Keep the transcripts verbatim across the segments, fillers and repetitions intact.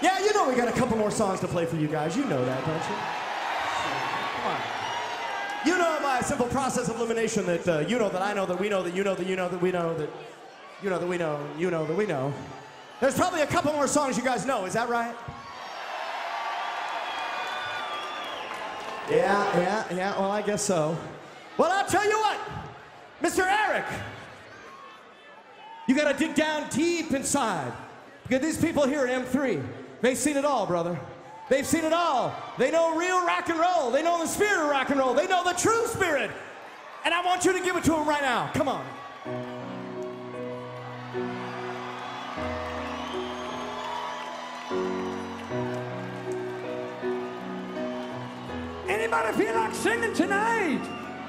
Yeah, you know we got a couple more songs to play for you guys. You know that, don't you? Come on. You know by a simple process of elimination that uh, you know that I know that we know that you know that you know that we know that you know that we know, you know that we know. There's probably a couple more songs you guys know. Is that right? Yeah, yeah, yeah. Well, I guess so. Well, I'll tell you what, Mister Eric, you gotta dig down deep inside. Because these people here at M three, they've seen it all, brother. They've seen it all. They know real rock and roll. They know the spirit of rock and roll. They know the true spirit. And I want you to give it to them right now. Come on. Anybody feel like singing tonight?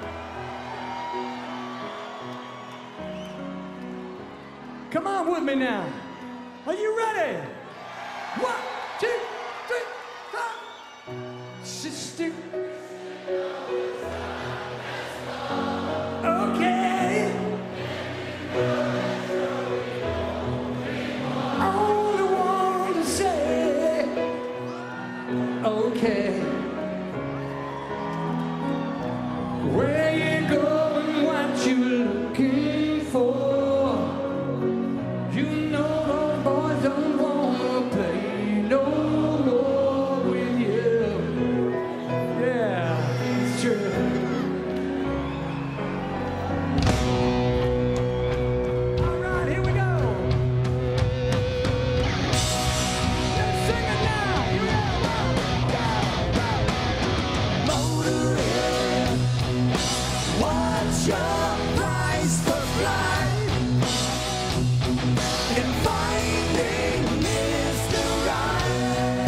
Come on with me now. Are you ready? One, two, three, four. Sister. Okay. I only want to say, okay. Where you going, what you looking for? You know those boys don't wanna play no more with you. Yeah, it's true. All right, here we go. Let's sing it now. You ready? Go, go. Motorhead, what's your price for flight? And finding Mister Right.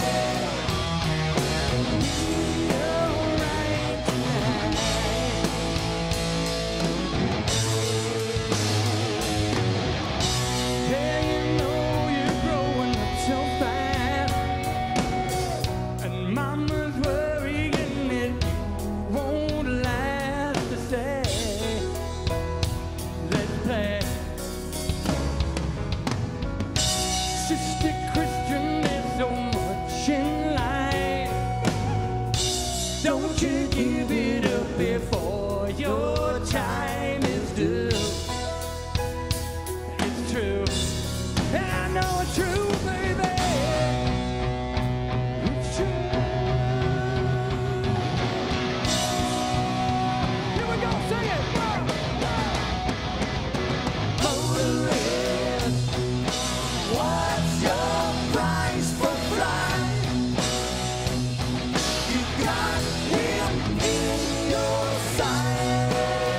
You're right tonight. Yeah, you know you're growing up so fast, and Mama's worrying it won't last to say. Let's play. Sister Christian, there's so much in life. Don't you give it up before your time is due. It's true, and I know it's true, baby. It's true. Here we go, sing it. Motorhead, what's your price for flight? You got him in your sight.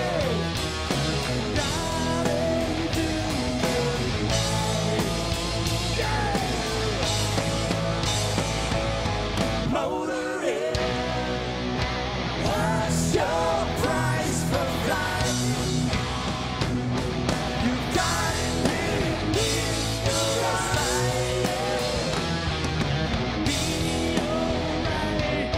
Darling, do it right. Yeah. Motorhead, what's your price for flight? You got him in your sight. Be alright.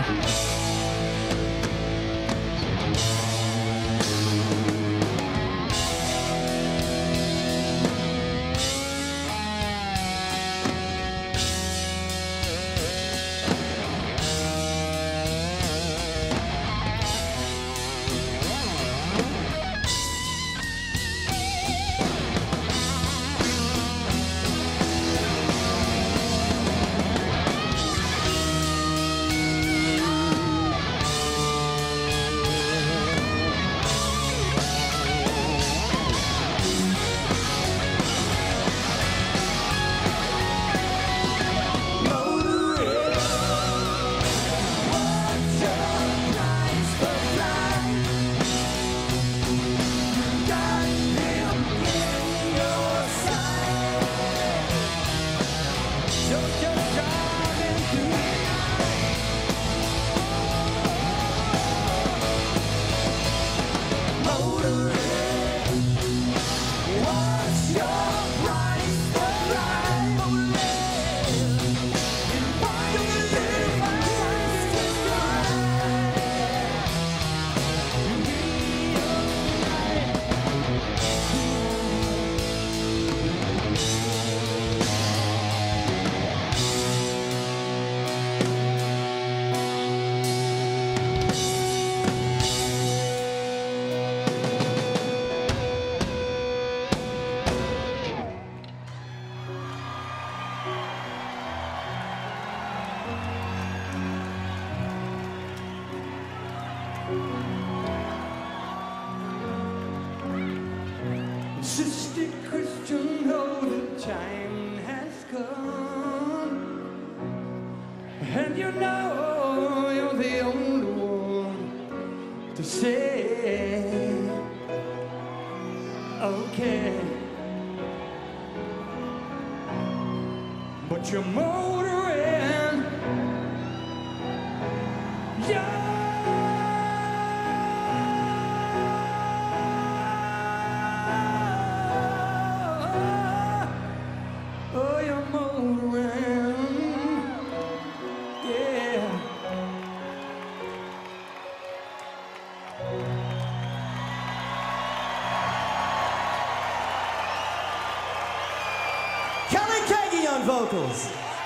Motorhead, what's your price for flight? You got him in your sight. Don't just drive into the night. Motorhead, what's your price for flight? Motorhead, and why do you live my price to fly? Be alright. time has come, and you know you're the only one to say, okay. But you're motoring, yeah. Oh, you're motoring, yeah. Kelly Kagi on vocals.